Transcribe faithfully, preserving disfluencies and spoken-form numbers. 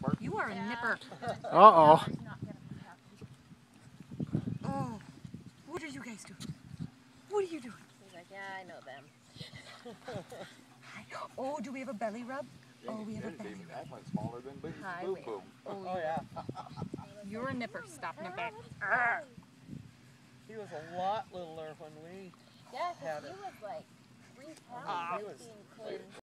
You are a nipper. Uh-oh. Oh, what are you guys doing? What are you doing? He's like, yeah, I know them. Oh, do we have a belly rub? Oh, we have a belly rub. That one's smaller than Boo's Hi, Boo Waylon. Boo. Oh, Oh, yeah. you're a nipper. Stop nipping. He was a lot littler when we Yeah, had because it. he was like three pounds Ah. being clean.